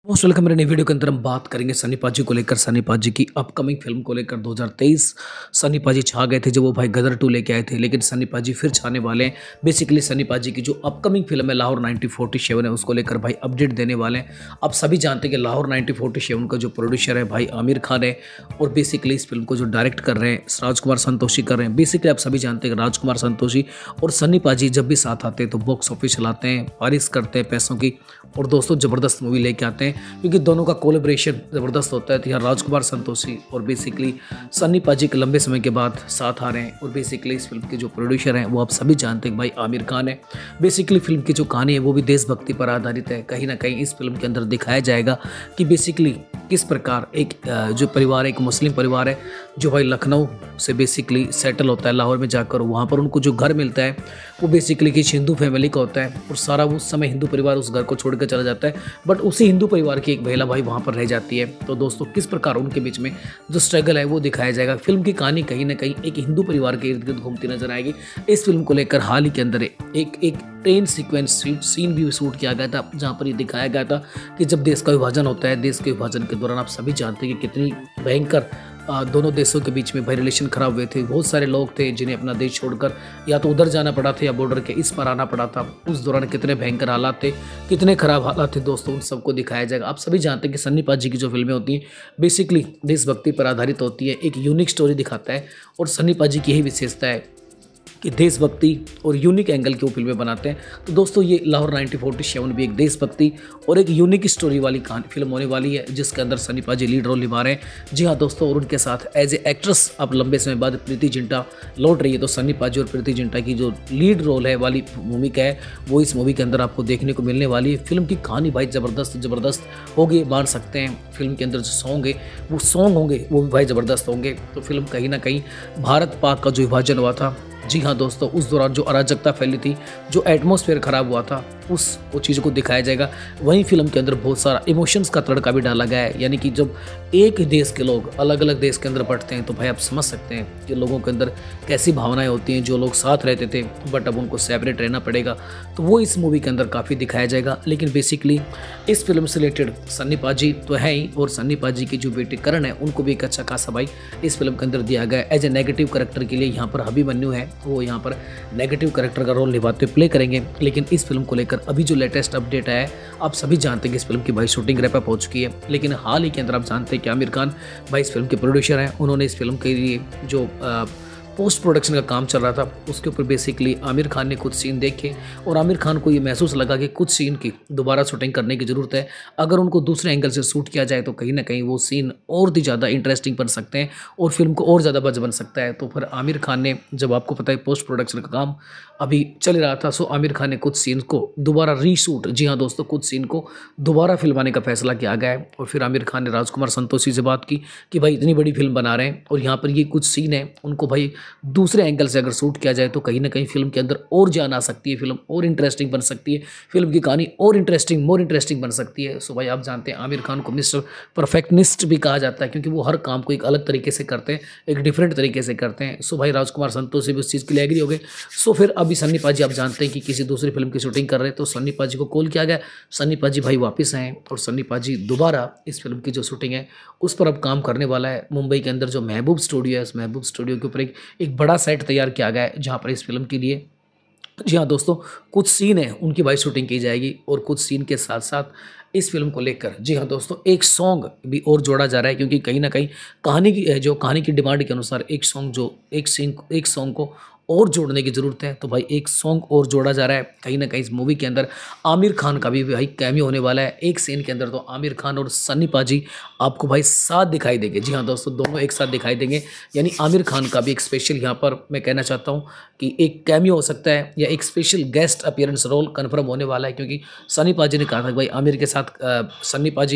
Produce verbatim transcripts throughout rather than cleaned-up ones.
Most welcome. मेरे नई video के अंदर हम बात करेंगे सन्नी पाजी को लेकर, सन्नी पाजी की अपकमिंग फिल्म को लेकर। दो हज़ार तेईस सन्नी पाजी छा गए थे जब वो भाई गदर टू लेके आए थे, लेकिन सन्नी पाजी फिर छाने वाले हैं। बेसिकली सन्नी पाजी की जो अपकमिंग फिल्म है लाहौर नाइनटीन फोर्टी सेवन है, उसको लेकर भाई अपडेट देने वाले हैं। आप सभी जानते हैं कि लाहौर नाइनटीन फोर्टी सेवन का जो प्रोड्यूसर है भाई आमिर खान है, और बेसिकली इस फिल्म को जो डायरेक्ट कर रहे हैं राजकुमार संतोषी कर रहे हैं। बेसिकली आप सभी जानते हैं कि राजकुमार संतोषी और सन्नी पाजी जब भी साथ आते हैं तो बॉक्स ऑफिस चलाते हैं, बारिश करते हैं पैसों की, और दोस्तों ज़बरदस्त मूवी लेके आते हैं क्योंकि दोनों का कोलेब्रेशन ज़बरदस्त होता है। तो यहाँ राजकुमार संतोषी और बेसिकली सन्नी पाजी के लंबे समय के बाद साथ आ रहे हैं, और बेसिकली इस फिल्म के जो प्रोड्यूसर हैं वो आप सभी जानते हैं भाई आमिर खान है। बेसिकली फिल्म की जो कहानी है वो भी देशभक्ति पर आधारित है। कहीं ना कहीं इस फिल्म के अंदर दिखाया जाएगा कि बेसिकली किस प्रकार एक जो परिवार है, एक मुस्लिम परिवार है जो भाई लखनऊ से बेसिकली सेटल होता है लाहौर में जाकर, वहाँ पर उनको जो घर मिलता है वो बेसिकली किसी हिंदू फैमिली का होता है, और सारा उस समय हिंदू परिवार उस घर को छोड़कर चला जाता है। बट उसी हिंदू परिवार की एक महिला भाई वहाँ पर रह जाती है। तो दोस्तों किस प्रकार उनके बीच में जो स्ट्रगल है वो दिखाया जाएगा। फिल्म की कहानी कहीं ना कहीं एक हिंदू परिवार के इर्द गिर्द घूमती नजर आएगी। इस फिल्म को लेकर हाल ही के अंदर एक एक ट्रेन सीक्वेंस सीन भी शूट किया गया था, जहाँ पर ये दिखाया गया था कि जब देश का विभाजन होता है, देश के विभाजन के दौरान आप सभी जानते हैं कि कितनी भयंकर दोनों देशों के बीच में भाई रिलेशन खराब हुए थे। बहुत सारे लोग थे जिन्हें अपना देश छोड़कर या तो उधर जाना पड़ा था या बॉर्डर के इस पार आना पड़ा था। उस दौरान कितने भयंकर हालात थे, कितने खराब हालात थे दोस्तों, उन सबको दिखाया जाएगा। आप सभी जानते हैं कि सन्नी पाजी की जो फिल्में होती हैं बेसिकली देशभक्ति पर आधारित होती है, एक यूनिक स्टोरी दिखाता है, और सन्नी पाजी की यही विशेषता है कि देशभक्ति और यूनिक एंगल की वो फिल्में बनाते हैं। तो दोस्तों ये लाहौर नाइनटीन फोर्टी सेवन भी एक देशभक्ति और एक यूनिक स्टोरी वाली कहानी फिल्म होने वाली है, जिसके अंदर सन्नी पाजी लीड रोल निभा रहे हैं। जी हाँ दोस्तों, और उनके साथ एज ए एक्ट्रेस अब लंबे समय बाद प्रीति जिंटा लौट रही है। तो सन्नी पाजी और प्रीति जिंटा की जो लीड रोल है वाली भूमिका है वो इस मूवी के अंदर आपको देखने को मिलने वाली है। फिल्म की कहानी भाई ज़बरदस्त ज़बरदस्त होगी, मान सकते हैं। फिल्म के अंदर जो सॉन्ग है वो सॉन्ग होंगे वो भी भाई ज़बरदस्त होंगे। तो फिल्म कहीं ना कहीं भारत पाक का जो विभाजन हुआ था, जी हाँ दोस्तों, उस दौरान जो अराजकता फैली थी, जो एटमॉस्फेयर खराब हुआ था, उस वो चीज़ों को दिखाया जाएगा। वहीं फिल्म के अंदर बहुत सारा इमोशंस का तड़का भी डाला गया है, यानी कि जब एक ही देश के लोग अलग अलग देश के अंदर बढ़ते हैं तो भाई आप समझ सकते हैं कि लोगों के अंदर कैसी भावनाएं होती हैं। जो लोग साथ रहते थे बट अब उनको सेपरेट रहना पड़ेगा, तो वो इस मूवी के अंदर काफ़ी दिखाया जाएगा। लेकिन बेसिकली इस फिल्म से रिलेटेड सन्नी पाजी तो है ही, और सन्नी पाजी की जो बेटी करण है उनको भी एक अच्छा खासा भाई इस फिल्म के अंदर दिया गया है। एज ए नेगेटिव कैरेक्टर के लिए यहाँ पर अभिमन्यु है, वो यहाँ पर नेगेटिव कैरेक्टर का रोल निभाते हुए प्ले करेंगे। लेकिन इस फिल्म को लेकर अभी जो लेटेस्ट अपडेट है, आप सभी जानते हैं कि इस फिल्म की भाई शूटिंग रैप अप हो चुकी है। लेकिन हाल ही के अंदर आप जानते हैं कि आमिर खान भाई इस फिल्म के प्रोड्यूसर हैं। उन्होंने इस फिल्म के लिए जो आ, पोस्ट प्रोडक्शन का काम चल रहा था उसके ऊपर बेसिकली आमिर खान ने कुछ सीन देखे, और आमिर खान को ये महसूस लगा कि कुछ सीन की दोबारा शूटिंग करने की ज़रूरत है। अगर उनको दूसरे एंगल से शूट किया जाए तो कहीं ना कहीं वो सीन और भी ज़्यादा इंटरेस्टिंग बन सकते हैं और फिल्म को और ज़्यादा बज बन सकता है। तो फिर आमिर खान ने, जब आपको पता है पोस्ट प्रोडक्शन का काम अभी चल रहा था, सो आमिर खान ने कुछ सीन को दोबारा रीशूट, जी हाँ दोस्तों, कुछ सीन को दोबारा फिल्माने का फैसला किया गया है। और फिर आमिर खान ने राजकुमार संतोषी से बात की कि भाई इतनी बड़ी फिल्म बना रहे हैं और यहाँ पर ये कुछ सीन है, उनको भाई दूसरे एंगल से अगर शूट किया जाए तो कहीं ना कहीं फिल्म के अंदर और जान आ सकती है, फिल्म और इंटरेस्टिंग बन सकती है, फिल्म की कहानी और इंटरेस्टिंग मोर इंटरेस्टिंग बन सकती है। सो भाई आप जानते हैं आमिर खान को मिस्टर परफेक्टनिस्ट भी कहा जाता है, क्योंकि वो हर काम को एक अलग तरीके से करते हैं, एक डिफरेंट तरीके से करते हैं। सो भाई राजकुमार संतोषी भी उस चीज़ के लिए एग्री हो गए। सो फिर अभी सन्नी पाजी आप जानते हैं कि किसी दूसरी फिल्म की शूटिंग कर रहे हैं, तो सन्नी पाजी को कॉल किया गया। सन्नी पाजी भाई वापस आए और सन्नी पाजी दोबारा इस फिल्म की जो शूटिंग है उस पर अब काम करने वाला है। मुंबई के अंदर जो महबूब स्टूडियो है, उस महबूब स्टूडियो के ऊपर एक एक बड़ा सेट तैयार किया गया है, जहाँ पर इस फिल्म के लिए, जी हाँ दोस्तों, कुछ सीन है उनकी भाई शूटिंग की जाएगी, और कुछ सीन के साथ साथ इस फिल्म को लेकर, जी हाँ दोस्तों, एक सॉन्ग भी और जोड़ा जा रहा है, क्योंकि कहीं ना कहीं कहानी की जो कहानी की डिमांड के अनुसार एक सॉन्ग जो एक सीन एक सॉन्ग को और जोड़ने की ज़रूरत है। तो भाई एक सॉन्ग और जोड़ा जा रहा है। कहीं ना कहीं इस मूवी के अंदर आमिर खान का भी भाई कैमियो होने वाला है। एक सीन के अंदर तो आमिर खान और सन्नी पाजी आपको भाई साथ दिखाई देंगे। जी हाँ दोस्तों, दोनों एक साथ दिखाई देंगे, यानी आमिर खान का भी एक स्पेशल, यहाँ पर मैं कहना चाहता हूँ कि एक कैमियो हो सकता है या एक special guest appearance role confirm होने वाला है, क्योंकि सन्नी पाजी ने कहा था कि भाई आमिर के साथ सन्नी पाजी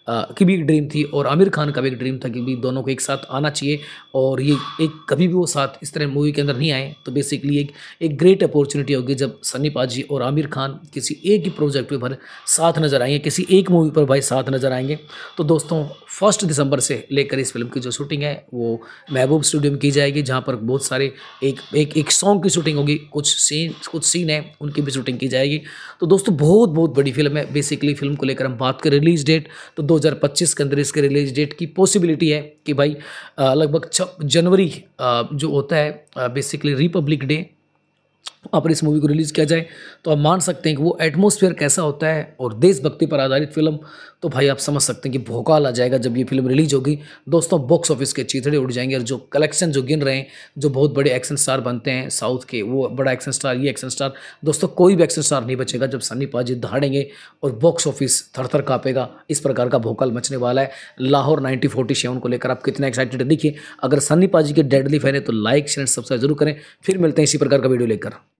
अ, की भी एक ड्रीम थी और आमिर खान का भी एक ड्रीम था कि भी दोनों को एक साथ आना चाहिए और ये एक कभी भी वो साथ इस तरह मूवी के अंदर नहीं आए तो बेसिकली एक एक ग्रेट अपॉर्चुनिटी होगी जब सन्नी पाजी और आमिर खान किसी एक ही प्रोजेक्ट पे भर साथ नज़र आएंगे, किसी एक मूवी पर भाई साथ नज़र आएंगे। तो दोस्तों फर्स्ट दिसंबर से लेकर इस फिल्म की जो शूटिंग है वो महबूब स्टूडियो में की जाएगी, जहाँ पर बहुत सारे एक एक एक सॉन्ग की शूटिंग होगी, कुछ सीन कुछ सीन है उनकी भी शूटिंग की जाएगी। तो दोस्तों बहुत बहुत बड़ी फिल्म है। बेसिकली फिल्म को लेकर हम बात करें रिलीज डेट तो दो हज़ार पच्चीस के अंदर इसके रिलीज डेट की पॉसिबिलिटी है कि भाई अ, लगभग छ जनवरी अ, जो होता है बेसिकली रिपब्लिक डे वहाँ पर इस मूवी को रिलीज़ किया जाए। तो आप मान सकते हैं कि वो एटमॉस्फेयर कैसा होता है और देशभक्ति पर आधारित फिल्म, तो भाई आप समझ सकते हैं कि भौकाल आ जाएगा जब ये फिल्म रिलीज होगी। दोस्तों बॉक्स ऑफिस के चीथड़े उड़ जाएंगे और जो कलेक्शन जो गिन रहे हैं, जो बहुत बड़े एक्शन स्टार बनते हैं साउथ के, वो बड़ा एक्शन स्टार, ये एक्शन स्टार, दोस्तों कोई भी एक्शन स्टार नहीं बचेगा जब सन्नी पाजी दहाड़ेंगे और बॉक्स ऑफिस थर थर काँपेगा। इस प्रकार का भौकाल मचने वाला है। लाहौर नाइनटीन फोर्टी सेवन को लेकर आप कितना एक्साइटेड है देखिए। अगर सन्नी पाजी के डेडली फैन है तो लाइक शेयर सब्सक्राइब जरूर करें। फिर मिलते हैं इसी प्रकार का वीडियो लेकर।